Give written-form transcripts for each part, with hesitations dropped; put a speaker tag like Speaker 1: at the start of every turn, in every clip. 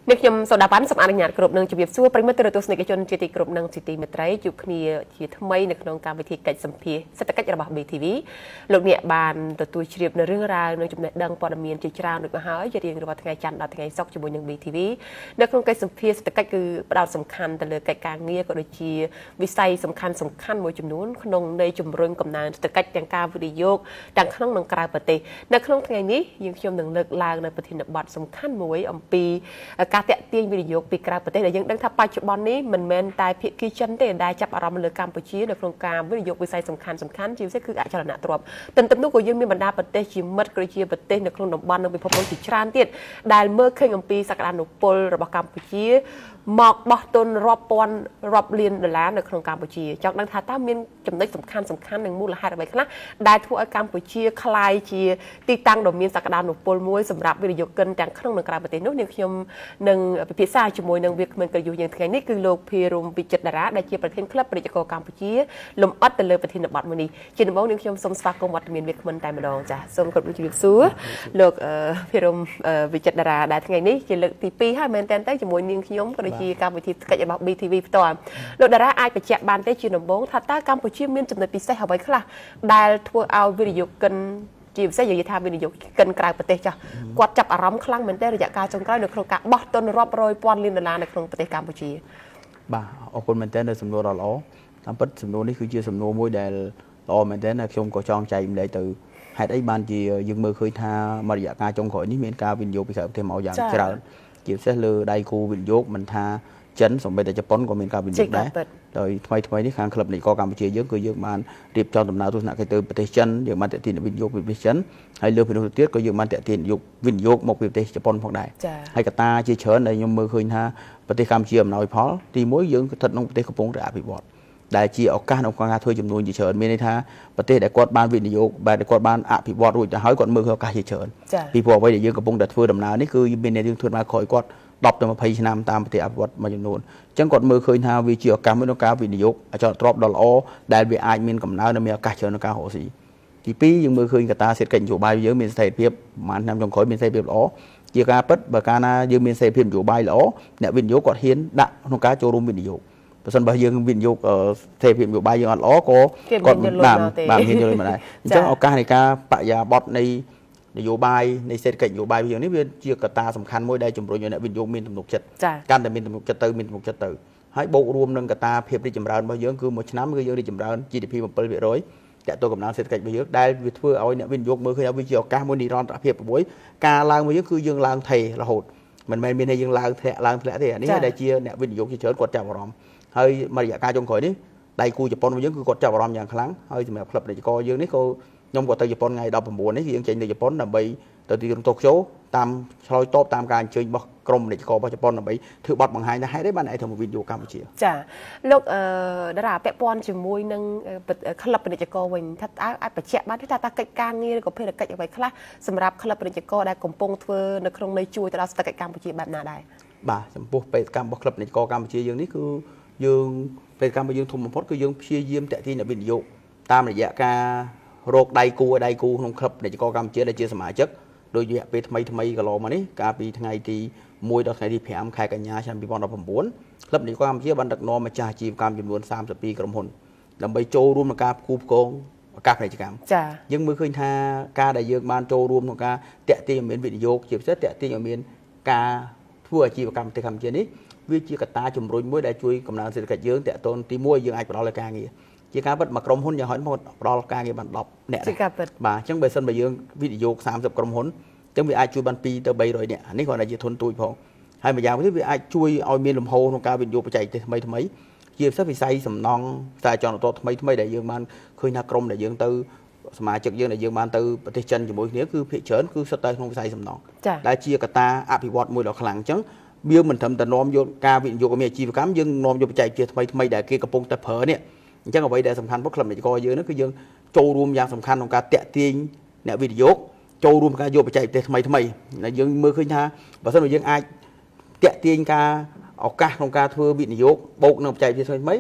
Speaker 1: Nếu nhầm sau đó bán sắp ăn nhạt group nâng chụp xua prime từ tôi sẽ chọn chỉ group nâng chỉ mệt trái chụp kia chỉ tham mấy nâng nông cam về thì cách sắm phê sẽ cách ra bảo BTV lúc nhẹ bàn từ tôi chụp nâng rương ra nâng chụp nâng đăng qua miền chỉ ra được mà hỏi chỉ riêng vào ngày chăn ngày sóc chụp nâng BTV nâng nông cách sắm phê sẽ cách cứ bắt đầu sắm khăn từ lời cách càng nghe có đôi chi vì say sắm khăn mỗi chụp nón nông đây chụp rương cầm nang từ cách càng cao video đang nông nông cài bật tê nâng nông ngày ní nhưng chụp nâng lực là nâng bật thì nâng bật sắm khăn mỗi ông piการแตะเตียงวิดีโอปีกราบประเทศแต่ยังดังทับปัจจุบันนี้มันแมนตายเพียงกี่ชั้นแต่ได้จับอารมณ์เลยกัมพูชีในโครงการวิดีโอวิสัยสำคัญชีวิตคืออาชญากรรมเต็มนู้นก็ยังมีบรรดาประเทศชิมัดกรีเชียประเทศในโครงการบ้านในพบกันติดชานเตียนได้เมื่อเคยปีสักการนุปลระบบกัมพูชีหมอกบอตนรอบปอนรอบเรียนเดล้านในโครงการกัมพูชีจากนั้นท้าต้ามีจำนวนสำคัญหนึ่งมูลค่าอะไรกันนะได้ทั่วกัมพูชีคลายชีตีตังโดมีสักการนุปลมวยสำหรับวิดีโอเกินจากโครงการประเทศนู้นเนี่ยยมหนึ่งพิซซ่าจมวยหนึ่งเวียกมันก็อยู่อย่างไงนี่คือโลกพิรุมปิจิตรดาได้เชียประเทศคลับประเทศกัมพูชีลมอัดแต่เลยประเทศนบัตมันนี่จีนบอกหนึ่งยมสมสปากงวัดเมียนเวียกมันแต่มาดองจ้ะสมกับวิจิตรซัวโลกพิรุมปิจิตรดาได้ไงนี่จีนเลือกตีปีให้แมนแตนได้จมวยหนึ่งยมก็ได้เชียกัมพูชีก็จะบอกBTVตัวโลกดาราไอไปแจกบานได้จีนบอกถ้าตากัมพูชีมีจำนวนพิเศษเอาไว้คลาได้ทั่วเอาวิดีโอกันจีบเสียอยู่ที่ทำวิดีโอกันกลายประเทศจ้ะกวาดจับอารมณ์คลั่งเหมือนได้ระยะการจงกลายในโครงการบอตนรอบรอยปอนลินดาในโครงประเทศกัมพูชี
Speaker 2: บ่าเอาคนเหมือนได้ในสำนวนเราล้อทำปัจสำนวนนี้คือเชื่อสำนวนมวยได้ล้อเหมือนได้ในช่วงก่อจองใจมันได้từให้ได้บานจียังมือเคยท่ามาระยะการจงข่อยนี้มีการวิดีโอไปเสริมเทมเอาอย่างเช่นจีบเสียเลยได้คูวิดีโอมันท่าchấnสมัยแต่ญี่ปุ่นก็มีการวินิจฉัยโดยทำไมนี่การคลับในกองการวิจัยเยอะคือเยอะมันเรียบจองตำนานทุกหน้าคือประเทศchấnเยอะมันแต่ที่วินิโยกวิจัยให้เลือกเป็นตัวเตี้ยก็เยอะมันแต่ที่ยุควินิโยกmộtประเทศญี่ปุ่นพอได้ให้กตาเชิญในยมมือคืนฮะประเทศกัมพูชีมันน้อยพอที่มวยเยอะถัดน้องประเทศกระพงได้อภิวัตได้จีเอาการเอาการช่วยจำนวนเชิญมีในท่าประเทศได้กอดบ้านวินิโยกได้กอดบ้านอภิวัตรุ่ยจะหายกอดมือเขาการเชิญปีพอไว้เยอะกระพงได้ช่วยตำนานนี่คือเป็นในเรื่องทุนมาคอยกอดตอบตัวมาพยายามตามปฏิอัติวัตมาจำนวนจังกอดมือเคยทาวิจิตรกรรมวิโนกาวินิยกจอดตรอบดอลโอได้เบียไอมีนกับน้ามีอากาศเชิญนกาหัวสีกี่ปียังมือเคยกับตาเสร็จกันอยู่ใบเยอะมีเศษเพียบมันนำจงคอยมีเศษเพียบล้อเกี่ยวกับปัดบกานายังมีเศษเพียบอยู่ใบล้อเนี่ยวินิยกกอดเฮียนดะนกาโจรุมวินิยกแต่ส่วนใบยังวินิยกเศษเพียบอยู่ใบยังอัดล้อก็กอดบางเฮียนเลยมาได้จังเอาการในการปะยาบอดในนโยบายในเศรษฐกิจนโยบายอย่างนี้เป็นเชื่อกตาสำคัญมวยได้จมโรยอยู่ในวินโยมินตำหนุกจัดการแต่มินตำหนุกจัดตื่นมินตำหนุกจัดตื่นให้โบรวมหนึ่งกตาเพียบได้จำรานมาเยอะคือหมดชั้นคือเยอะได้จำราน GDP มันเปิดไปร้อยแต่ตัวกับน้ำเศรษฐกิจมาเยอะได้วิธีเอาเนี่ยวินโยกมือคือเอาวิจิตรการมวยนีรอนเพียบบุ้ยการล้างมาเยอะคือยังล้างไทยละหดมันไม่มีในยังล้างแทะล้างแทะที่อันนี้ได้เชียเนี่ยวินโยกเฉยๆกดจับอารมณ์ให้มาระยะการจงข่อยนี้ได้กูจะปนมาเยอะคือกดจับอารมณ์อย่างครั้งให้จะแบบคลับในก็เยอะนี่เขายมกดตัวญี่ปุ่นไงดาวผมบัวนี่ยังใจในญี่ปุ่นน่ะไปตัวที่ตกโชว์ตามชลอยโต๊ะตามการเชิญบอกกรมในกอญี่ปุ่นน่ะไปถือบอดบางไฮนะให้ได้บ้านไหนทำวิดีโอกัมพูชี
Speaker 1: จ้ะลูกดาราแปะปอนจมูกนึงคลับในกอวิ่งถ้าอาไปเช็คบ้านที่ตาเกิดการงี้ก็เพื่อเกิดอย่างไรคลาสำหรับคลับในกอได้กลมปงเถื่อในโครงในช่วยแต่เราสกัดกัมพูชีแบบน่าได้
Speaker 2: บ่าสมบูรณ์ไปการบอกคลับในกอกัมพูชีอย่างนี้คือยังเป็นการไปยังทุ่มพอดคือยังเพียเยี่ยมแต่ที่ในวิดีโอตามระยะการโรคไดกูนงคลับในกอกัมพูชีได้เจอสมาชิกโดยไปทำไมก็รอมานี่การปีทั้งไงที่มวยดอกไงที่แผมใครกันยาฉันปีบอลเราผมบ้วนคลับในกอกัมพูชีบันดักนอมาจ่าจีบการจำนวน30 ปีกรมพลลำไปโจรวมกับการคูบโกงการกิจกรรมยังมือคืนท่าการได้ยังมันโจรวมของการเตะตีอย่างเหมือนวิดีโอจีบเสร็จเตะตีอย่างเหมือนการทั่วจีบกรรมที่คำเช่นนี้วิจิกตาจุ่มรุ่ยมวยได้ช่วยกำลังเศรษฐกิจเยอะแต่ต้นตีมวยยังไงปลอดการเงี้ยจีการบัดมากรมหุ้นยังหอยหมดปลอดการเงี้ยบันดอบเนี่ยบ่าจังใบเส้นใบยืงวิดีโอ30 กรมหุ้นจังวิไอช่วยบันปีเตอร์ใบเลยเนี่ยนี่ก่อนอะไรจะทนตุยพอให้มาอย่างที่วิไอช่วยเอาเมียนลมโฮของการวิดีโอไปใจทำไมเกี่ยวกับวิสัยสำนองสายจอนตัวทำไมได้ยืงมันเคยนักกรมได้ยืงตือสมาชิกยืงได้ยืงมันตือประเทศจันทร์จมูกนี้คือเพจเฉินคือสเตย์ของวิสัยสำนองได้จีกตาอภิวัตมวยดอกขลังจังเบี้ยมันทำแต่นอมโยการวิญโยกมีอาชีพกรรมยังนอมโยไปใจเกี่ยวทำไมได้เกี่ยวกับปงแต่เผอเนี่ยจังเอาไว้ได้สำคัญเพราะคลับในกอเยอะนั่นคือยังโจรวมอย่างสำคัญของการเตะตีนเนี่ยวิดีโอโจรวมการโยไปใจแต่ทำไมนะยังมือขึ้นท่าบางส่วนยังไอเตะตีนการเอาการของการทัวร์วิดีโอโบกนำใจจะทำไม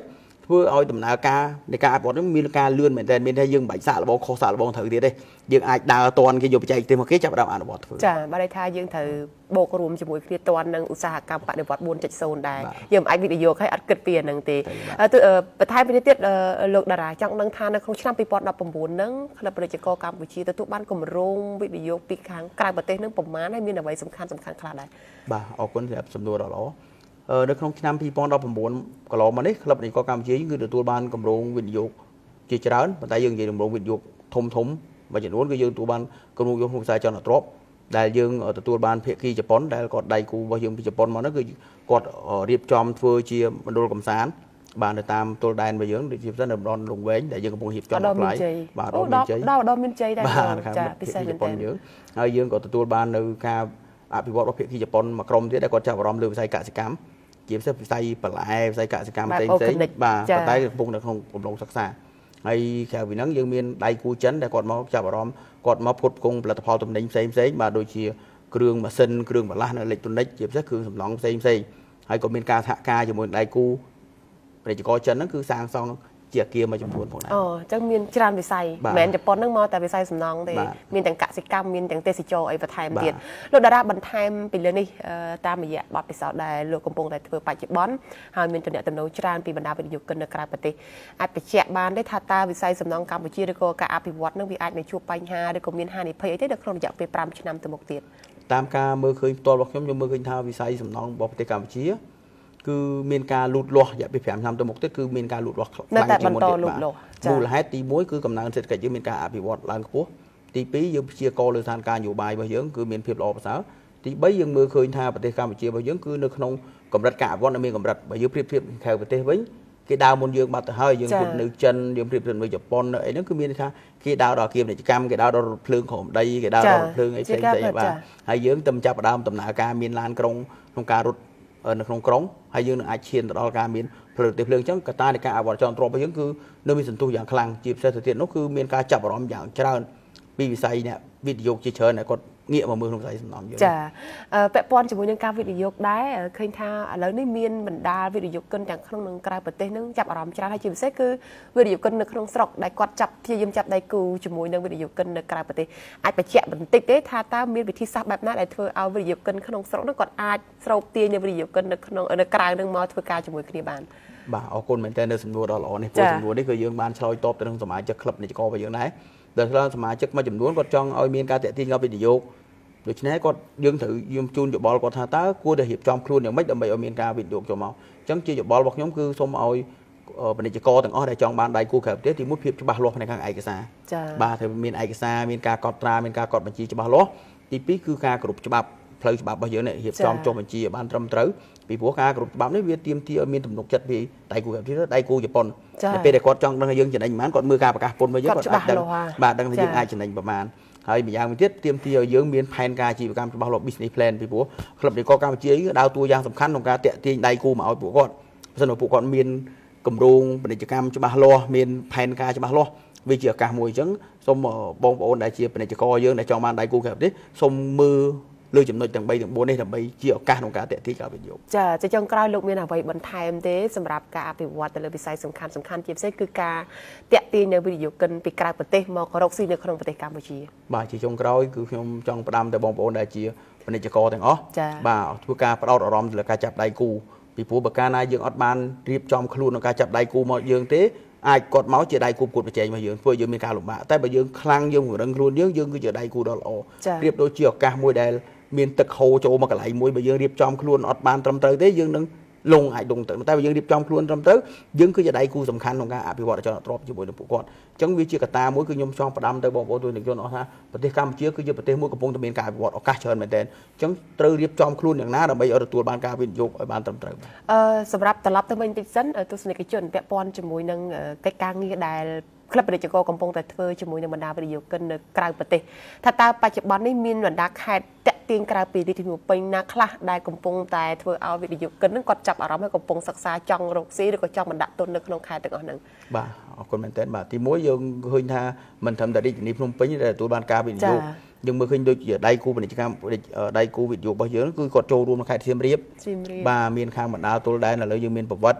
Speaker 2: ធ្វើឲ្យដំណើរការនៃការអភិវឌ្ឍនេះមានការលឿនមែនតើមានថាយើងមិនបាច់សាកល្បងខុសសាកល្បងត្រូវទៀតទេយើងអាចដើរតាន់គេយកបច្ចេកទេសមកគេចាប់ដើមអនុវត្តធ្វើ
Speaker 1: ចាបាទន័យថាយើងត្រូវបូករួមជាមួយគ្នាតាន់នឹងឧស្សាហកម្មបដិវត្ត 4.0 ដែរយើងមិនអាចវិនិយោគឲ្យអត់គិតពីអានឹងទេបន្ថែមពីនេះទៀតលោកតារាចង់ដឹងថានៅក្នុងឆ្នាំ2019ហ្នឹងក្លឹបពាណិជ្ជករកម្ពុជាទទួលបានគម្រោងវិនិយោគពីខាងក្រៅប្រទេសហ្នឹងប្រមាណហើយមានអ្វីសំខាន់ខ្លះដែរ
Speaker 2: បាទអរគុណសម្រាប់សំណួរដ៏ល្អនៅក្នុងឆ្នាំ2019កន្លងមកនេះក្លឹបពាណិជ្ជករកម្ពុជាគឺទទួលបានគម្រោងវិនិយោគជាច្រើនប៉ុន្តែយើងនិយាយគម្រោងវិនិយោគធំមួយចំនួនគឺយើងទទួលបានគម្រោងវិនិយោគក្នុងវិស័យចលនាទ្រព្យដែលយើងទទួលបានភាគីជប៉ុនដែលគាត់ដៃគូរបស់យើងពីជប៉ុនមកនោះគឺគាត់រៀបចំធ្វើជាមណ្ឌលកំសាន្តបាននៅតាមទល់ដែនរបស់យើងដូចជាផ្សេងនៅតំបន់លងវែងដែលយើងកំពុងរៀបចំផ្លាយ
Speaker 1: បាទដល់មានជ័យដែរ
Speaker 2: ចាពិសេសមែនតើយើងហើយយើងក៏ទទួលបាននៅការអភិវឌ្ឍរបស់ភាគីជប៉ុនមួយក្រុមទៀតដែលគាត់ចាប់អារម្មណ៍លើវិស័យកសិកម្មជាពិសេសវិស័យបន្លែវិស័យកសិកម្មផ្សេងបាទប៉ុន្តែកំពុងនៅក្នុងកំឡុងសិក្សាហើយក្រៅពីហ្នឹងយើងមានដៃគូចិនដែលគាត់មកចាប់អារម្មណ៍គាត់មកផ្គត់ផ្គង់ផលិតផលទំនិញផ្សេងបាទដូចជាគ្រឿងម៉ាស៊ីនគ្រឿងបន្លាស់នៅអេឡិចត្រូនិកជាពិសេសគ្រឿងសំណង់ផ្សេងហើយក៏មានការសហការជាមួយដៃគូពាណិជ្ជករចិនហ្នឹងគឺសាងសង់ជាអគារមួយចំនួនផងដែរ
Speaker 1: អញ្ចឹងមានច្រើនវិស័យមិនមែនជប៉ុនហ្នឹងមកតែវិស័យសំណង់ទេមានទាំងកសិកម្មមានទាំងទេសចរអីបន្ថែមទៀតលោកតារាបន្ថែមពីលើនេះតាមរយៈបទពិសោធន៍ដែលលោកកំពុងតែធ្វើបច្ចុប្បន្នហើយមានទំនាក់ទំនងច្រើនពីបណ្ដាវិនិយោគិននៅក្រៅប្រទេសអាចបញ្ជាក់បានទេថាតើវិស័យសំណង់កម្ពុជាឬក៏ការអភិវឌ្ឍនឹងវាអាចនឹងជួបបញ្ហាឬក៏មានហានិភ័យអីទេនៅក្នុងរយៈពេល5ឆ្នាំទៅមុខទៀត
Speaker 2: តាមការមើលឃើញផ្ទាល់របស់ខ្ញុំមើលឃើញថាវិស័យសំណង់របស់ប្រទេសកម្ពុជាគឺមានការលូតលាស់រយៈពេល5ឆ្នាំទៅមុខទៀតគឺមានការលូតលាស់ខ្លាំងជាងមុនទៀតមូលហេតុទី1គឺកំណើនសេដ្ឋកិច្ចយើងមានការអភិវឌ្ឍឡើងខ្ពស់ទី2យើងព្យាករលើស្ថានភាពនយោបាយរបស់យើងគឺមានភាពល្អប្រសើរទី3យើងមើលឃើញថាប្រទេសកម្ពុជារបស់យើងគឺនៅក្នុងកម្រិតការអភិវឌ្ឍនៅមានកម្រិតបើយើងប្រៀបធៀបក្រៅប្រទេសវិញគេដើរមុនយើងបាត់ទៅហើយយើងប្រៀបនៅចិនយើងប្រៀបធៀបនៅជប៉ុននៅអីហ្នឹងគឺមានថាគេដើរដល់អាគារពាណិជ្ជកម្មគេដើរដល់រថភ្លើងក្រោមដីគេដើរដល់រថភ្លើងអីផ្សេងបាទហើយយើងទៅចាប់ផ្ដើមដំណើរការមានឡានក្រុងក្នុងការរត់នៅក្នុងក្រុងហើយយើងនឹងអាចឈានទៅដល់ការមានផ្លូវទេសភ្លើងអញ្ចឹងកត្តានៃការអភិវឌ្ឍចលនាទ្រព្យរបស់យើងគឺនៅមានសន្ទុះយ៉ាងខ្លាំងជាពិសេសទៅទៀតនោះគឺមានការចាប់អារម្មណ៍យ៉ាងច្រើនពីវិស័យអ្នកវិនិយោគជាច្រើនដែលគាត់ងាកមកមើលក្នុងវិស័យសំណង់យើង
Speaker 1: ចាពាក់ព័ន្ធជាមួយនឹងការវិនិយោគដែរឃើញថាឥឡូវនេះមានបណ្ដាវិនិយោគិនទាំងក្នុងនិងក្រៅប្រទេសនឹងចាប់អារម្មណ៍ច្រើនហើយជាពិសេសគឺវិនិយោគិននៅក្នុងស្រុកដែលគាត់ព្យាយាមចាប់ដៃគូជាមួយនឹងវិនិយោគិននៅក្រៅប្រទេសអាចបញ្ជាក់បន្តិចទេថាតើមានវិធីសាស្ត្របែបណាដែលធ្វើឲ្យវិនិយោគិនក្នុងស្រុកនោះគាត់អាចស្រូបទាញនៅវិនិយោគិននៅក្រៅនឹងមកធ្វើការជាមួយគ្នាបាន
Speaker 2: បាទអរគុណមែនទែននៅសំណួរដ៏ល្អនេះព្រោះសំណួរនេះគឺយើងបានឆ្លើយតបទៅនឹងសមាជិកក្លឹបពាណិជ្ជកររបស់យើងដែរដែលខ្លះសមាជិកមួយចំនួនគាត់ចង់ឲ្យមានការតាក់ទាញការវិនិយោគដូច្នេះគាត់យើងត្រូវយើងជូនយោបល់គាត់ថាតើគួរតែរៀបចំខ្លួនយ៉ាងម៉េចដើម្បីឲ្យមានការវិនិយោគចូលមកអញ្ចឹងជាយោបល់របស់ខ្ញុំគឺសូមឲ្យពាណិជ្ជករទាំងអស់ដែលចង់បានដៃគូក្រៅប្រទេសទីមួយភាពច្បាស់លាស់ផ្នែកខាងឯកសារបាទត្រូវមានឯកសារមានការកត់ត្រាមានការកត់បញ្ជីច្បាស់លាស់ទី2គឺការគោរពច្បាប់ផ្លូវច្បាប់របស់យើងនេះរៀបចំចុះបញ្ជីឲ្យបានត្រឹមត្រូវពីព្រោះការគោរពច្បាប់នេះវាទាមទារឲ្យមានទំនុកចិត្តពីដៃគូក្រៅប្រទេសដៃគូជប៉ុនតែពេលដែលគាត់ចង់ដឹងថាយើងចំណេញប៉ុន្មានគាត់មើលការប្រកាសពន្ធរបស់យើងគាត់អាចដឹងបាទដឹងថាយើងអាចចំណេញប្រមាណហើយម្យ៉ាងវិញទៀតទាមទារឲ្យយើងមានផែនការអាជីវកម្មច្បាស់លាស់ business plan ពីព្រោះក្លឹបពាណិជ្ជករកម្ពុជាដើរតួយ៉ាងសំខាន់ក្នុងការតាក់ទាញដៃគូមកឲ្យពួកគាត់បើមិនពួកគាត់មានគម្រោងពាណិជ្ជកម្មច្បាស់លាស់មានផែនការច្បាស់លាស់វាជាឱកាសមួយអញ្ចឹងសូមបងប្អូនដែលជាពាណិជ្ជករយើងដែលចង់បានដៃគូក្រៅប្រទេសសូមមើលលើចំណុចទាំង3ទាំង4នេះដើម្បីជាឱកាសក្នុងការតាក់ទាញការវិនិយោគ
Speaker 1: ចាចុងក្រោយលោកមានអ្វីបន្ថែមទេសម្រាប់ការអភិវឌ្ឍទៅលើវិស័យសំខាន់ជាពិសេសគឺការតាក់ទាញនៅវិនិយោគិនពីក្រៅប្រទេសមករកស៊ីនៅក្នុងប្រទេសកម្ពុជា
Speaker 2: បាទជាចុងក្រោយគឺខ្ញុំចង់ផ្ដាំទៅបងប្អូនដែលជាពាណិជ្ជករទាំងអស់បាទធ្វើការផ្ដោតអារម្មណ៍ទៅលើការចាប់ដៃគូពីព្រោះបើកាលណាយើងអត់បានរៀបចំខ្លួនក្នុងការចាប់ដៃគូមកយើងទេអាចគាត់មកជាដៃគូប្រកួតប្រជែងរបស់យើងធ្វើយើងមានការលំបាកតែបើយើងខ្លាំងយើងពង្រឹងខ្លួនយើងគឺជាដៃគូដ៏ល្អប្រៀបដូចជាឱកាសមួយដែលមានទឹកហូរចូលមកកន្លែងមួយបើយើងរៀបចំខ្លួនអត់បានត្រឹមត្រូវទេយើងនឹងលងអាចលងទៅតែបើយើងរៀបចំខ្លួនត្រឹមត្រូវយើងគឺជាដៃគូសំខាន់ក្នុងការអភិវឌ្ឍចលនាទ្រព្យជាមួយនឹងពួកគាត់អញ្ចឹងវាជាកត្តាមួយគឺខ្ញុំចង់ផ្ដាំទៅបងប្អូនទូទាំងជនអស់ថាប្រទេសកម្ពុជាគឺជាប្រទេសមួយកំពុងតែមានការអភិវឌ្ឍឱកាសច្រើនមែនទែនអញ្ចឹងត្រូវរៀបចំខ្លួនយ៉ាងណាដើម្បីឲ្យទទួលបានការវិនិយោគឲ្យបានត្រឹមត្រូវ
Speaker 1: សម្រាប់ត្រឡប់ទៅវិញបន្តិចសិនទស្សនិកជនពាក់ព័ន្ធជាមួយនឹងកិច្ចការងារដែលក្លឹបពាណិជ្ជករកំពុងតែធ្វើជាមួយនឹងបណ្ដាវិនិយោគិននៅក្រៅប្រទេសថាតើបច្ចុប្បន្ននេះមានបណ្ដាខេត្តតាក់ទាញក្រៅពីរាជធានីភ្នំពេញណាខ្លះដែលកំពុងតែធ្វើឲ្យវិនិយោគិននឹងគាត់ចាប់អារម្មណ៍ហើយកំពុងសិក្សាចង់រកស៊ីឬក៏ចង់បណ្ដាក់ទុននៅក្នុងខេត្តទាំងអស់ហ្នឹង
Speaker 2: បាទអរគុណមែនទែនបាទទី1យើងឃើញថាមិនត្រឹមតែរាជធានីភ្នំពេញដែលទទួលបានការវិនិយោគយើងមើលឃើញដូចជាដៃគូពាណិជ្ជកម្មដៃគូវិនិយោគរបស់យើងគឺគាត់ចូលរួមនៅខេត្តសៀមរាបបាទមានខាងបណ្ដាទល់ដែនឥឡូវយើងមានប្រវត្តិ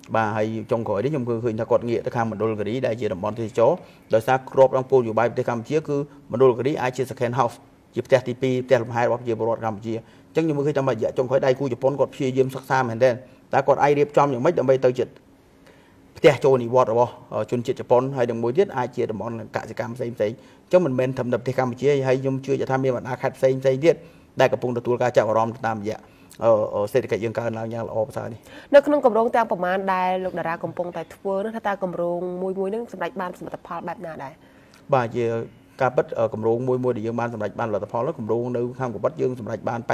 Speaker 2: bà hay trong khỏi đấy trong khơi ta còn nghĩa tới khang một đô la đại chỉ đồng bọn thì chó đời xa crop đang côอยู่ bài tới Campuchia cứ một đô la ai chia second house chỉ TTP làm hai hoặc chỉ bột Campuchia chẳng như khi ta mà trong khỏi đây cô Japan còn chia diêm sắc xa mình đen ta còn ai điệp trong những mấy đầm bay tới chật tè trôi ní vọt rồi chun chật Japan hay đừng mối tiết ai chia đồng bọn cả sự cam xây cho mình men thầm đập tới Campuchia hay nhung chưaจะทำให้มันอาคัดxây tiếtได้กับปุ่งตัวกาจากรอมตามอย่างเศรษฐกิจยังการเราอย่างเราภาษานี่
Speaker 1: นึกน้องกำรงแต่ประมาณได้ลูกดารากำปงแต่ทัวร์นั่นถ้าตากำรงมวยนั่งสำหรับบ้านสมรรถภาพแบบน่าได้
Speaker 2: บ่าเจการบัดกำรงมวยเดี๋ยวบ้านสำหรับบ้านเราแต่พอแล้วกำรงในข้างกับบัดยังสำหรับบ้าน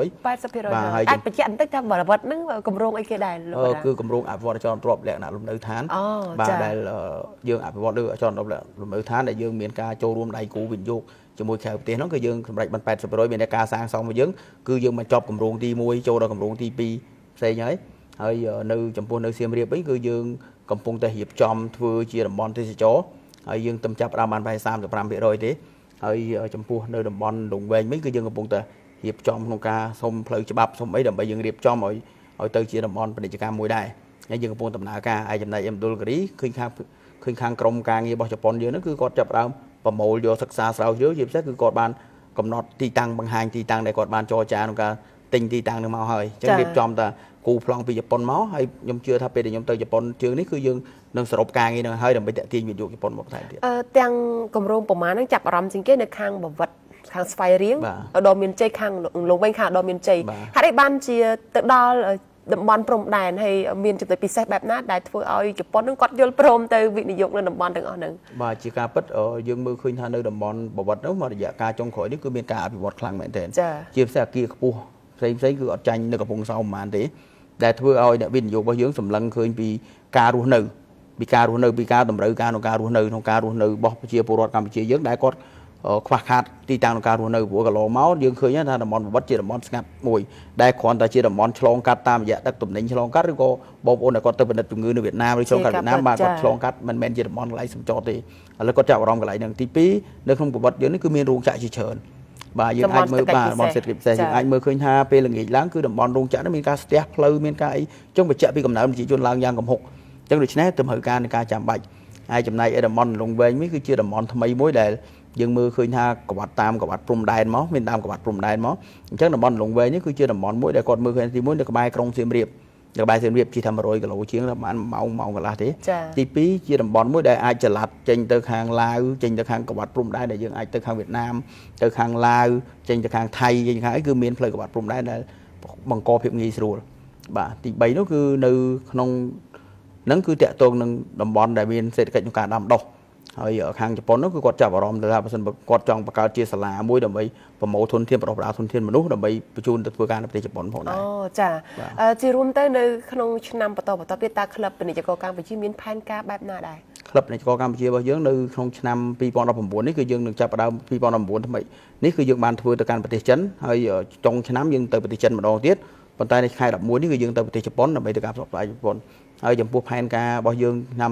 Speaker 2: 80%
Speaker 1: บ่าให้ไปเจนตั้งแต่บ่าวัดนั่งกำรงไอ้แก่ได้
Speaker 2: คือกำรงอาบวอร์จอนรอบแหลกหนาลมเนื้อทานบ่าได้ยังอาบวอร์เดือจอนรอบแหลกลมเนื้อทานได้ยังเมียนกาโจรวมได้กูวินโยกจมูกแขวเตี้ยน้องก็ยังสำหรับบ้าน80%เมียนกาสร้างซองมายังคือยังมาจอบกำรงตีมวยโจเรากำรงตีปีใช่ไหมเฮ้ยในจำพวกในเซียมเรียบấyคือยังกำปงแต่หีบจอมทัวร์เชียร์บอลที่จะโจเฮ้ยยังตำจับประมาณ3-5%ทีហើយចំពោះនៅតំបន់ដងវែងវិញគឺយើងកំពុងតែរៀបចំក្នុងការសុំផ្លូវច្បាប់សុំអីដើម្បីយើងរៀបចំឲ្យទៅជាតំបន់ពាណិជ្ជកម្មមួយដែរហើយយើងកំពុងដំណើរការឯចំណែកអេមឌុលការីឃើញខាងក្រុមការងាររបស់ជប៉ុនយើងហ្នឹងគឺគាត់ចាប់ផ្ដើមប្រមូលយកសិក្សាស្រាវជ្រាវជាពិសេសគឺគាត់បានកំណត់ទីតាំងបង្ហាញទីតាំងដែលគាត់បានចរចាក្នុងការទិញទីតាំងនឹងមកហើយអញ្ចឹងរៀបចំតែគូប្លង់ពីជប៉ុនមកហើយខ្ញុំជឿថាពេលដែលខ្ញុំទៅជប៉ុនជើងនេះគឺយើងនឹងសរុបការងារនឹងហើយដើម្បីតាក់ទាញវិនិយោគជប៉ុនមកថែមទៀត
Speaker 1: ទាំងគម្រោងប្រមាណហ្នឹងចាប់អារម្មណ៍ជាងគេនៅខាងបវត្តខាងស្វាយរៀងដល់មានជ័យខាងលងវិញខាងដល់មានជ័យហេតុអីបានជាទៅដល់តំបន់ព្រំដែនហើយមានចំណុចពិសេសបែបណាដែលធ្វើឲ្យជប៉ុននឹងគាត់យល់ព្រមទៅវិនិយោគនៅតំបន់ទាំងអស់ហ្នឹង
Speaker 2: បាទជាការពិតយើងមើលឃើញថានៅតំបន់បវត្តនោះមករយៈកាលចុងក្រោយនេះគឺមានការអភិវឌ្ឍខ្លាំងមែនទែនជាពិសេសអគារខ្ពស់ផ្សេងគឺអត់ចាញ់នៅកំពង់សោមប៉ុន្មានទេដែលធ្វើឲ្យអ្នកវិនិយោគរបស់យើងសម្លឹងឃើញពីការរស់នៅពីការតម្រូវការក្នុងការរស់នៅរបស់ប្រជាពលរដ្ឋកម្ពុជាយើងដែលគាត់ខ្វះខាតទីតាំងក្នុងការរស់នៅព្រោះកន្លងមកយើងឃើញថាតំបន់បវត្តជាតំបន់ស្ងាត់មួយដែលគ្រាន់តែជាតំបន់ឆ្លងកាត់តាមរយៈទឹកទំនិញឆ្លងកាត់ឬក៏បងប្អូនដែលគាត់ទៅពិនិត្យជំងឺនៅវៀតណាមឬឆ្លងកាត់វៀតណាមបាទគាត់ឆ្លងកាត់មិនមែនជាតំបន់កន្លែងសម្ចតទេឥឡូវគាត់ចាប់អារម្មណ៍កន្លែងហ្នឹងទី2នៅក្នុងបវត្តយើងនេះគឺមានរោងចក្រជាច្រើនបាទយើងអាចមើលបាទតំបន់សេដ្ឋកិច្ចពិសេសយើងអាចមើលឃើញថាពេលល្ងាចឡើងគឺតំបន់រោងចក្រនេះមានការស្ទះផ្លូវមានការអីចុងបញ្ជាក់ពីកំណើនប្រជាជនឡើងយ៉ាងគំហុកអញ្ចឹងដូច្នេះតម្រូវការនៃការចាំបាច់ហើយចំណែកឯតំបន់លងវែងនេះគឺជាតំបន់ថ្មីមួយដែលយើងមើលឃើញថាក្បាត់ព្រំដែនមកមានតាមក្បាត់ព្រំដែនមកអញ្ចឹងតំបន់លងវែងនេះគឺជាតំបន់មួយដែលគាត់មើលឃើញទី1នៅក្បែរក្រុងសៀមរាបជិះថា100គីឡូជាងប្រហែលម៉ោងកន្លះទេទី2ជាតំបន់មួយដែលអាចចល័តចេញទៅខាងឡាវចេញទៅខាងក្បាត់ព្រំដែនដែលយើងអាចទៅខាងវៀតណាមទៅខាងឡាវចេញទៅខាងថៃចេញខាងអីគឺមានផ្លូវក្បាត់ព្រំដែនដែលបង្កភាពងាយស្រួលបាទទី3នោះគឺនៅក្នុងហ្នឹងគឺតាក់ទងនឹងតំបន់ដែលមានសេដ្ឋកិច្ចក្នុងការដាំដុះហើយខាងជប៉ុននោះគឺគាត់ចាប់អារម្មណ៍ថាបើសិនគាត់ចង់បង្កើតជាសាលាមួយដើម្បីប្រមូលធនធានបណ្ដុះបណ្ដាលធនធានមនុស្សដើម្បីបញ្ជូនទៅធ្វើការនៅប្រទេសជប៉ុនផងដែរ
Speaker 1: ចាជារួមទៅនៅក្នុងឆ្នាំបន្តទៀតតើក្លឹបពាណិជ្ជករកម្ពុជាមានផែនការបែបណាដែរ
Speaker 2: ក្លឹបពាណិជ្ជករកម្ពុជារបស់យើងនៅក្នុងឆ្នាំ2019នេះគឺយើងនឹងចាប់ផ្ដើម2019ថ្មីនេះគឺយើងបានធ្វើទៅកាន់ប្រទេសចិនហើយចុងឆ្នាំយើងទៅប្រទេសចិនម្ដងទៀតប៉ុន្តែនៅខែ11នេះគឺយើងទៅប្រទេសជប៉ុនដើម្បីធ្វើការផ្សព្វផ្សាយជប៉ុនហើយចំពោះផែនការរបស់យើងឆ្នាំ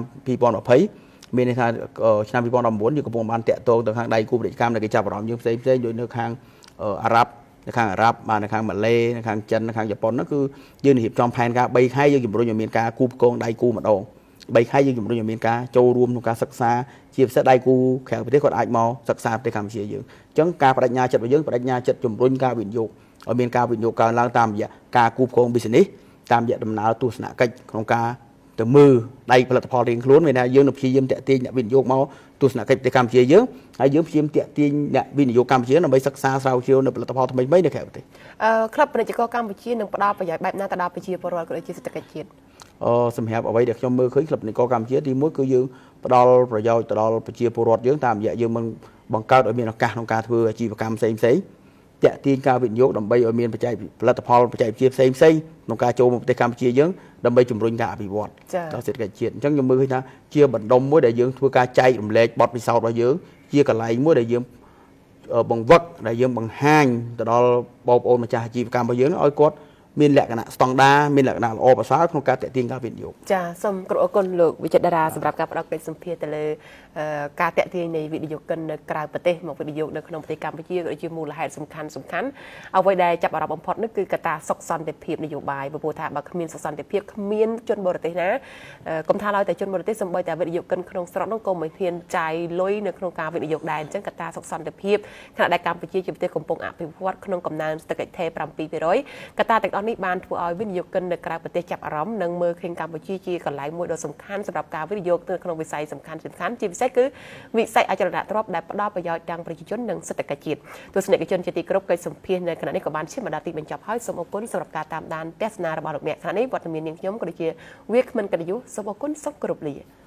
Speaker 2: 2020មានន័យថាឆ្នាំ2019យើងកំពុងបានតាក់ទងទៅខាងដៃគូពាណិជ្ជកម្មដែលគេចាប់អារម្មណ៍យើងផ្សេងដូចនៅខាងអារ៉ាប់បាទនៅខាងម៉ាឡេនៅខាងចិននៅខាងជប៉ុននោះគឺយើងរៀបចំផែនការ3ខែយើងជំរុញឲ្យមានការគូផ្គងដៃគូម្ដង3ខែយើងជំរុញឲ្យមានការចូលរួមក្នុងការសិក្សាជាពិសេសដៃគូខាងប្រទេសគាត់អាចមកសិក្សាប្រទេសកម្ពុជាយើងអញ្ចឹងការបដិញ្ញាចិត្តរបស់យើងបដិញ្ញាចិត្តជំរុញការវិនិយោគឲ្យមានការវិនិយោគកើនឡើងតាមរយៈការគូផ្គង business តាមរយៈដំណើរទស្សនកិច្ចក្នុងការទៅមើលដៃផលិតផលរៀងខ្លួនមានថាយើងនឹងព្យាយាមតាក់ទាញអ្នកវិនិយោគមកទស្សនកិច្ចប្រទេសកម្ពុជាយើងហើយយើងព្យាយាមតាក់ទាញអ្នកវិនិយោគកម្ពុជាដើម្បីសិក្សាស្រាវជ្រាវនៅផលិតផលថ្មីៗនៅក្រៅប្រទេស
Speaker 1: ក្លឹបពាណិជ្ជករកម្ពុជានឹងផ្ដល់ប្រយោជន៍បែបណាទៅដល់ប្រជាពលរដ្ឋក៏ដូចជាសេដ្ឋកិច្ចជាតិ
Speaker 2: សម្រាប់អ្វីដែលខ្ញុំមើលឃើញក្លឹបពាណិជ្ជករកម្ពុជាទី1គឺយើងផ្ដល់ប្រយោជន៍ទៅដល់ប្រជាពលរដ្ឋយើងតាមរយៈយើងនឹងបង្កើតឲ្យមានឱកាសក្នុងការធ្វើអាជីវកម្មផ្សេងៗតាក់ទាញការវិនិយោគដើម្បីឲ្យមានផលិតផលបច្ចេកវិទ្យាផ្សេងក្នុងការចូលមកប្រទេសកម្ពុជាយើងដើម្បីជំរុញការអភិវឌ្ឍដល់សេដ្ឋកិច្ចជាតិអញ្ចឹងខ្ញុំមើលឃើញថាជាបណ្ដុំមួយដែលយើងធ្វើការចែករំលែកបទពិសោធន៍របស់យើងជាកន្លែងមួយដែលយើងបង្វឹកដែលយើងបង្ហាញទៅដល់បងប្អូនម្ចាស់អាជីវកម្មរបស់យើងឲ្យគាត់មានលក្ខណៈស្តង់ដាមានលក្ខណៈល្អប្រសើរក្នុងការតាក់ទាញការវិនិយោគ
Speaker 1: ចាសូមគោរពអរគុណលោកវិចិត្រតារាសម្រាប់ការផ្ដល់កិច្ចសម្ភារទៅលើការតាក់ទាញនៃវិនិយោគិននៅក្រៅប្រទេសមកវិនិយោគនៅក្នុងប្រទេសកម្ពុជាក៏ដូចជាមូលហេតុសំខាន់អ្វីដែលចាប់អារម្មណ៍បំផុតនោះគឺកត្តាសុខសន្តិភាពនយោបាយព្រោះថាបើគ្មានសុខសន្តិភាពគ្មានជនបរទេសណាកុំថាឡើយតែជនបរទេសសូម្បីតែវិនិយោគិនក្នុងស្រុកនោះក៏មិនហ៊ានចាយលុយនៅក្នុងការវិនិយោគដែរអញ្ចឹងកត្តាសុខសន្តិភាពខណៈដែលកម្ពុជាជាប្រទេសកំពុងអភិវឌ្ឍក្នុងកំណើនសេដ្ឋកិច្ចថេរ 7% កត្តាទាំងអស់នេះបានធ្វើឲ្យវិនិយោគិននៅក្រៅប្រទេសចាប់អារម្មណ៍និងមើលឃើញកម្ពុជាជាកន្លែងមួយដ៏សំខាន់សម្រាប់ការវិនិយោគនៅក្នុងវិស័យសំខាន់ជាពិសេសគឺវិស័យអចលនទ្រព្យដែលផ្ដល់ប្រយោជន៍ទាំងប្រជាជននិងសេដ្ឋកិច្ចជាតិទស្សនិកជនជាទីគោរពកិច្ចសម្ភាសនៅខណៈនេះក៏បានឈានមកដល់ទីបញ្ចប់ហើយសូមអរគុណសម្រាប់ការតាមដានទស្សនារបស់លោកអ្នកខណៈនេះវត្តមាននាងខ្ញុំក៏ដូចជាវាគ្មិនកណ្ដយុសូមអរគុណសូមគោរពលា